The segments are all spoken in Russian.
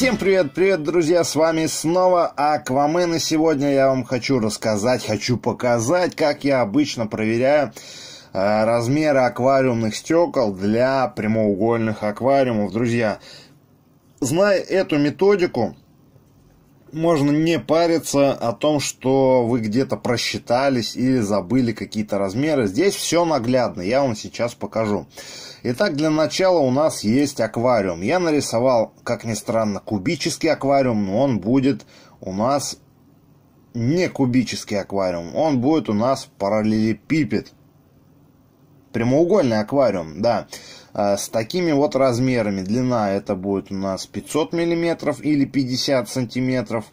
Всем привет, друзья, с вами снова Аквамен, и сегодня я вам хочу показать, как я обычно проверяю размеры аквариумных стекол для прямоугольных аквариумов. Друзья, зная эту методику, можно не париться о том, что вы где-то просчитались или забыли какие-то размеры. Здесь все наглядно, я вам сейчас покажу. Итак, для начала у нас есть аквариум. Я нарисовал, как ни странно, кубический аквариум, но он будет у нас не кубический аквариум. Он будет у нас параллелепипед. Прямоугольный аквариум, да. С такими вот размерами. Длина это будет у нас 500 мм или 50 сантиметров.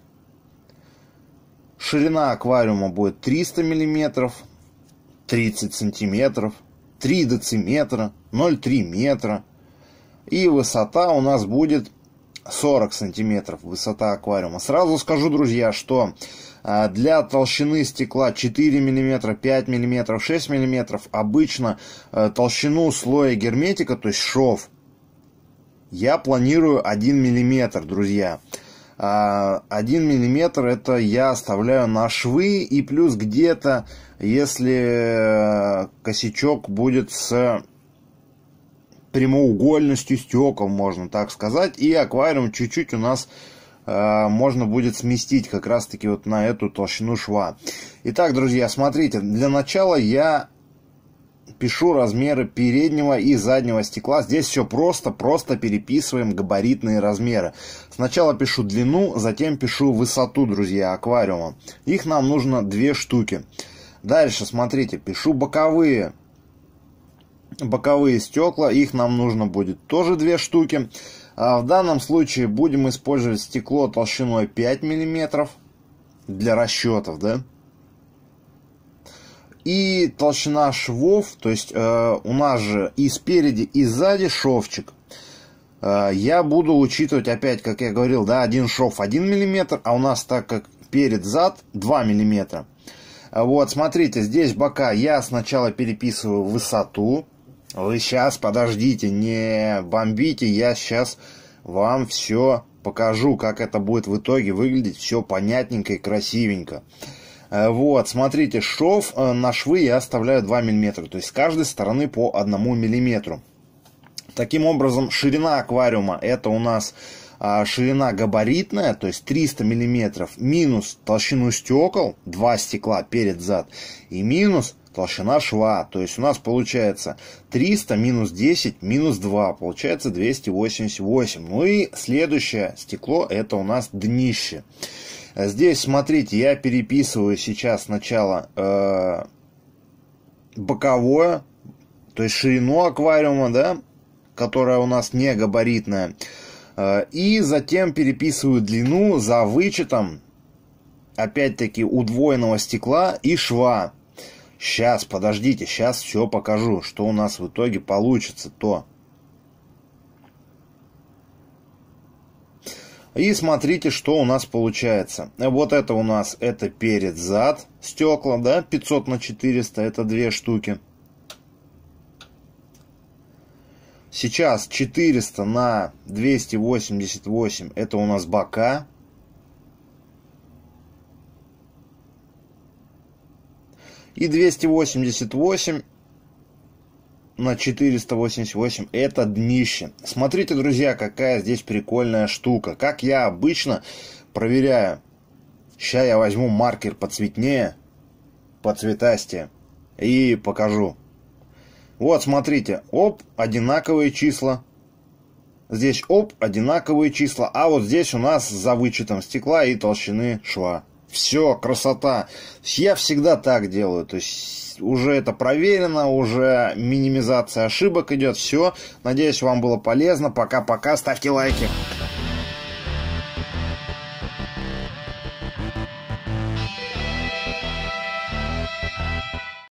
Ширина аквариума будет 300 мм, 30 сантиметров. 3 дециметра, 0,3 метра. И высота у нас будет 40 сантиметров, высота аквариума. Сразу скажу, друзья, что для толщины стекла 4 мм, 5 мм, 6 мм обычно толщину слоя герметика, то есть шов, я планирую 1 мм, друзья. 1 миллиметр это я оставляю на швы, и плюс где-то, если косячок будет с прямоугольностью стекол, можно так сказать, и аквариум чуть-чуть у нас можно будет сместить как раз таки вот на эту толщину шва. Итак, друзья, смотрите, для начала я пишу размеры переднего и заднего стекла. Здесь все просто переписываем габаритные размеры. Сначала пишу длину, затем пишу высоту, друзья, аквариума. Их нам нужно 2 штуки. Дальше, смотрите, пишу боковые стекла. Их нам нужно будет тоже 2 штуки. В данном случае будем использовать стекло толщиной 5 мм для расчетов, да? И толщина швов, то есть у нас же и спереди, и сзади шовчик. Я буду учитывать опять, как я говорил, да, один шов 1 мм, а у нас, так как перед-зад 2 мм. Вот, смотрите, здесь бока я сначала переписываю высоту. Вы сейчас, подождите, не бомбите, я сейчас вам все покажу, как это будет в итоге выглядеть, все понятненько и красивенько. Вот, смотрите, шов на швы я оставляю 2 мм, то есть с каждой стороны по 1 мм. Таким образом, ширина аквариума это у нас ширина габаритная, то есть 300 мм, минус толщину стекол, 2 стекла перед-зад, и минус толщина шва, то есть у нас получается 300 минус 10 минус 2, получается 288. Ну и следующее стекло это у нас днище. Здесь, смотрите, я переписываю сейчас сначала боковое, то есть ширину аквариума, да, которая у нас не габаритная, и затем переписываю длину за вычетом, опять-таки, удвоенного стекла и шва. Сейчас, подождите, сейчас все покажу, что у нас в итоге получится-то. И смотрите, что у нас получается. Вот это у нас, это перед-зад стекла, да, 500 на 400, это 2 штуки. Сейчас 400 на 288, это у нас бока. И 288 на 488 это днище. Смотрите, друзья, какая здесь прикольная штука. Как я обычно проверяю. Сейчас я возьму маркер поцветнее, поцветастее, и покажу. Вот, смотрите, оп, одинаковые числа. Здесь оп, одинаковые числа. А вот здесь у нас за вычетом стекла и толщины шва. Все, красота. Я всегда так делаю. То есть уже это проверено, уже минимизация ошибок идет. Все. Надеюсь, вам было полезно. Пока-пока. Ставьте лайки.